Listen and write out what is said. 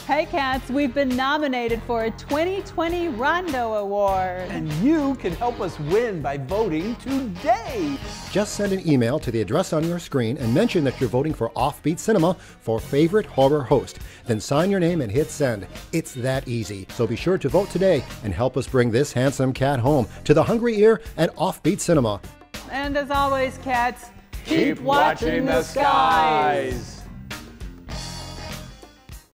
Hey cats, we've been nominated for a 2020 Rondo Award. And you can help us win by voting today. Just send an email to the address on your screen and mention that you're voting for Offbeat Cinema for favorite horror host. Then sign your name and hit send. It's that easy. So be sure to vote today and help us bring this handsome cat home to the hungry ear at Offbeat Cinema. And as always, cats, Keep watching the skies.